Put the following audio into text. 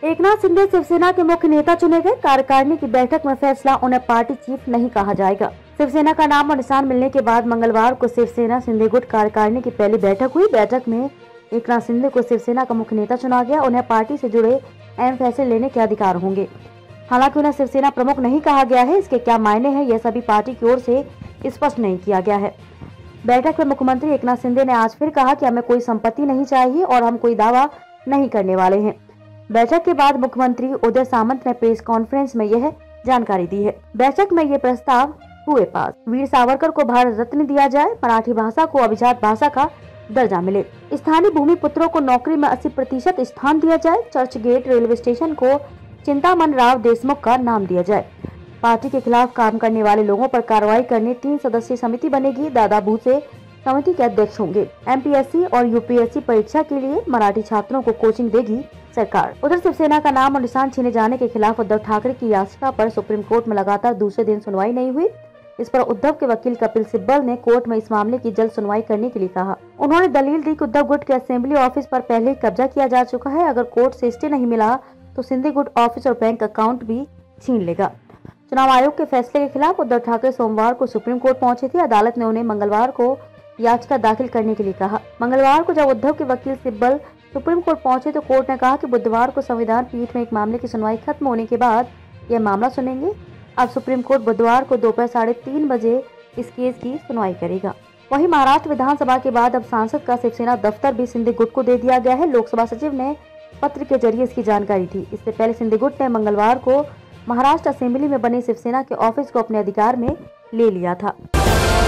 एकनाथ शिंदे शिवसेना के मुख्य नेता चुने गए। कार्यकारिणी की बैठक में फैसला, उन्हें पार्टी चीफ नहीं कहा जाएगा। शिवसेना का नाम और निशान मिलने के बाद मंगलवार को शिवसेना शिंदे गुट कार्यकारिणी की पहली बैठक हुई। बैठक में एकनाथ शिंदे को शिवसेना का मुख्य नेता चुना गया। उन्हें पार्टी से जुड़े अहम फैसले लेने के अधिकार होंगे। हालांकि उन्हें शिवसेना प्रमुख नहीं कहा गया है। इसके क्या मायने हैं, यह सभी पार्टी की ओर से स्पष्ट नहीं किया गया है। बैठक में मुख्यमंत्री एकनाथ शिंदे ने आज फिर कहा कि हमें कोई संपत्ति नहीं चाहिए और हम कोई दावा नहीं करने वाले हैं। बैठक के बाद मुख्यमंत्री उदय सामंत ने प्रेस कॉन्फ्रेंस में यह जानकारी दी है। बैठक में ये प्रस्ताव हुए पास, वीर सावरकर को भारत रत्न दिया जाए, मराठी भाषा को अभिजात भाषा का दर्जा मिले, स्थानीय भूमि पुत्रों को नौकरी में 80% स्थान दिया जाए, चर्च गेट रेलवे स्टेशन को चिंतामन राव देशमुख का नाम दिया जाए। पार्टी के खिलाफ काम करने वाले लोगों पर कार्रवाई करने 3 सदस्यीय समिति बनेगी। दादा भूसे समिति के अध्यक्ष होंगे। एमपीएससी और यूपीएससी परीक्षा के लिए मराठी छात्रों को कोचिंग देगी सरकार। उधर शिवसेना का नाम और निशान छीने जाने के खिलाफ उद्धव ठाकरे की याचिका पर सुप्रीम कोर्ट में लगातार दूसरे दिन सुनवाई नहीं हुई। इस पर उद्धव के वकील कपिल सिब्बल ने कोर्ट में इस मामले की जल्द सुनवाई करने के लिए कहा। उन्होंने दलील दी कि उद्धव गुट के असेंबली ऑफिस पर पहले ही कब्जा किया जा चुका है। अगर कोर्ट से स्टे नहीं मिला तो शिंदे गुट ऑफिस और बैंक अकाउंट भी छीन लेगा। चुनाव आयोग के फैसले के खिलाफ उद्धव ठाकरे सोमवार को सुप्रीम कोर्ट पहुंचे थे। अदालत ने उन्हें मंगलवार को याचिका दाखिल करने के लिए कहा। मंगलवार को जब उद्धव के वकील सिब्बल सुप्रीम कोर्ट पहुंचे तो कोर्ट ने कहा कि बुधवार को संविधान पीठ में एक मामले की सुनवाई खत्म होने के बाद यह मामला सुनेंगे। अब सुप्रीम कोर्ट बुधवार को दोपहर 3:30 बजे इस केस की सुनवाई करेगा। वहीं महाराष्ट्र विधानसभा के बाद अब सांसद का शिवसेना दफ्तर भी शिंदे गुट को दे दिया गया है। लोकसभा सचिव ने पत्र के जरिए इसकी जानकारी दी। इससे पहले शिंदे गुट ने मंगलवार को महाराष्ट्र असेंबली में बने शिवसेना के ऑफिस को अपने अधिकार में ले लिया था।